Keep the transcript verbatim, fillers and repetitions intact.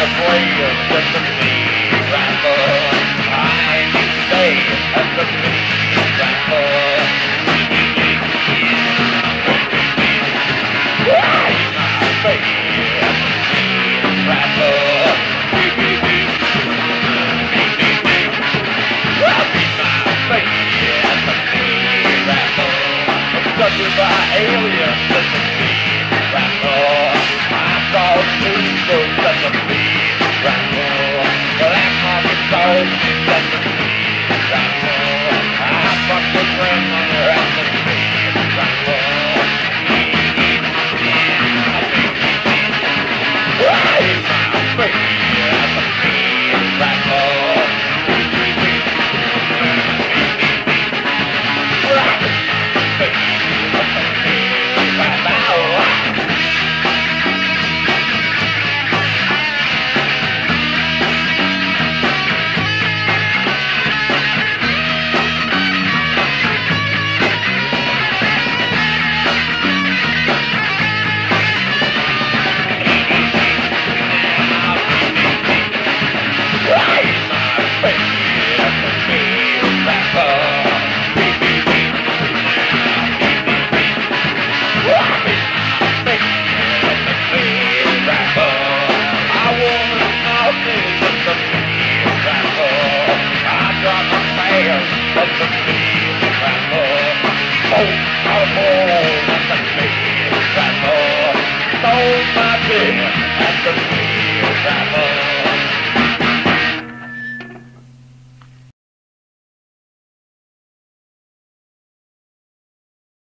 afraid of just a mean rapper. I ain't need to stay as a mean rapper. My face as a mean rapper. My face as a mean rapper. Abducted by aliens as a mean rapper. I saw two books.